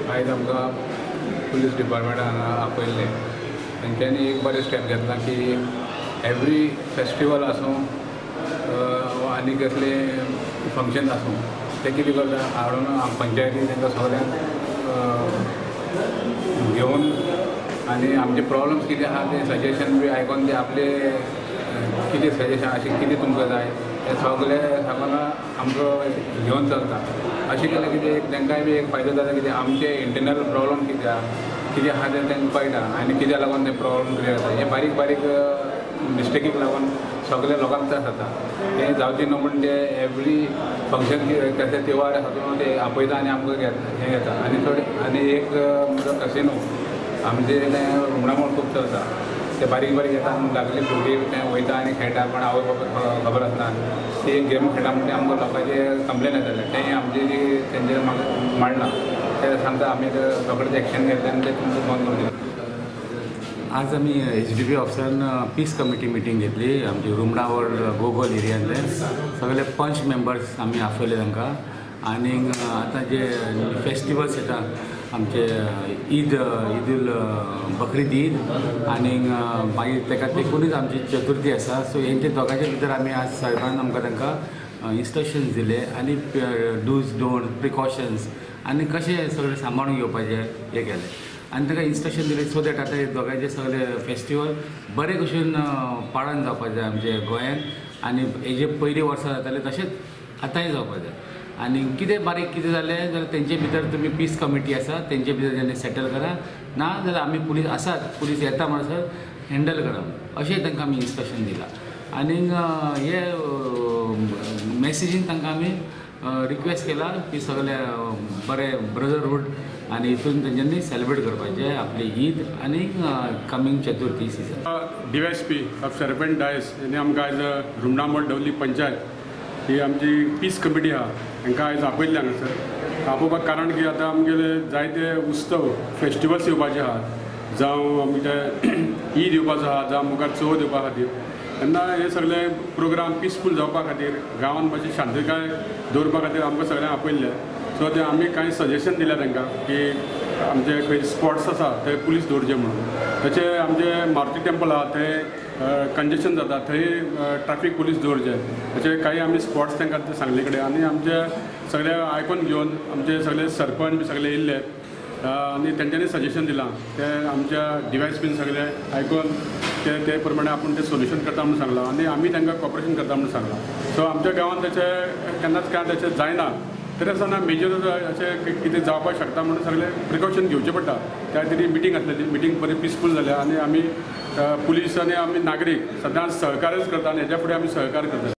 आयज आमकां पुलीस डिपार्टमेंटान आपयल्ले तेंच्यांनी एक बरें स्टेप घेतला की एवरी फेस्टिवल आसूं आनी कसले फंक्शन आसूं ते कितें करता हाडून पंचायती तांकां सगळ्यांक घेवन आनी आमचे प्रॉब्लम्स कितें आहा ते सजेशन बी आयकोन ते आपले कितें सजेशन अशें कितें तुमकां जाय हे सगळे सांगून आमकां घेवन चलता अशें केलें कितें तांकांय बी एक फायदो जाता कितें आमचे इंटरनल प्रॉब्लम कितें आहा तें तांकां कळटा आनी कित्याक लागून ते प्रॉब्लम क्रिएट जाता हे बारीक बारीक मिस्टेकीक लागून सगळे लोकांक त्रास जाता हे जावचें न्हू म्हणून ते एवरी फंक्शन केन्ना तेवार हातूंत ते आपयता आनी आमकां हें घेता आनी थोडे आनी एक कसिनो आमचे रुमडामोळ खूब चलता ते बारीक बारीक येता लागले भुरगीं तें वयता आनी खेळटा पण आवय बापायक खबर आसना ती गेम खेळटा म्हणजे आमकां लोकांचे कंप्लेन येताले तें आमचे जी तेंचेर मांडलां ते सांगता आमी रोखडेंच एक्शन घेतलें आनी ते तुमकां बंद करून दिलें. आज आमी HDP ऑफिसान पीस कमिटी मिटींग घेतली आमची रुमडावळ गोगल एरियांतले सगळे पंच मेंबर्स आमी आपयले तांकां आनी आतां जे फेस्टिवल्स येता आमचे ईद बकरीद ईद आनी मागीर ताका तेकूनच आमची चतुर्थी आसा सो हेंचे दोगांचे भितर आमी आज साहेबान आमकां तांकां इंस्ट्रक्शन्स दिले आनी डूज डोंट प्रिकॉशन्स आनी कशें सगळें सांबाळून घेवपाचें हें केलें आनी ताका इंस्ट्रक्शन दिलें सो दॅट आतां दोगांचे सगळे फेस्टिवल बरे कशेन पाळन जावपाक जाय आमचे गोंयांत आनी हेजे पयलीं वर्सां जाताले तशेंच आतांय जावपाक जाय आनी कितें बारीक कितें जालें जाल्यार तेंचे भितर तुमी पीस कमिटी आसा तेंचे भितर जेन्ना सेटल करा ना जाल्यार आमी पुलीस आसात पुलीस येता म्हणसर हँडल करप अशें तांकां आमी इंस्ट्रक्शन दिलां आनी हे मॅसेजीन तांकां आमी रिक्वेस्ट केला की सगळे बरें ब्रदरहूड आनी हितून तेंच्यांनी सेलिब्रेट करपाचें आपली ईद आनी coming Chaturthi season. Dy.SP Serafin Dias हेणी आमकां आयज रुमडामोळ डवली पंचायत ही आमची पीस कमिटी आहा हांकां आयज आपयल्ली हांगासर आपोवपाक कारण की आतां आमगेले जायते उत्सव फेस्टिवल्स येवपाचे आहा जावं आमचे ईद येवपाचो आहा जावं मुखार चवथ येवपा खातीर तेन्ना हे सगळे प्रोग्राम पिसफूल जावपा खातीर गांवांत मातशी शांतताय दवरपा खातीर आमकां सगळ्यांक आपयल्ले सो ते आमी कांय सजेशन दिल्या तांकां की आमचे खंय स्पॉट्स आसा थंय पुलीस दवरचे म्हणून तशें आमचे मारुती टेंपल आहा थंय कंजेशन जाता थंय ट्रॅफिक पुलीस दवरचे तशें काही आमी स्पॉट्स तांकां सांगले कडेन आनी आमचे सगळे आयकून घेवन आमचे सगळे सरपंच बी सगळे येयल्ले आनी तेंच्यांनी सजेशन दिलां ते आमच्या DySPन सगळे आयकून ते प्रमाणे आपूण ते सोल्युशन करता म्हणून सांगलां आनी आमी तांकां कॉपरेशन करता म्हणून सांगलां सो आमच्या गांवांत तशें केन्नाच कांय तशें जायना तरी आसतना मेजर अशें कितें जावपाक शकता म्हणून सगळे प्रिकॉशन घेवचें पडटा त्या खातीर मिटींग आसलेली मिटींग बरी पिसफूल जाल्या आनी आमी पुलीस आनी आमी नागरीक सदांच सहकार्यच करता आनी हेच्या फुडें आमी सहकार्य करता.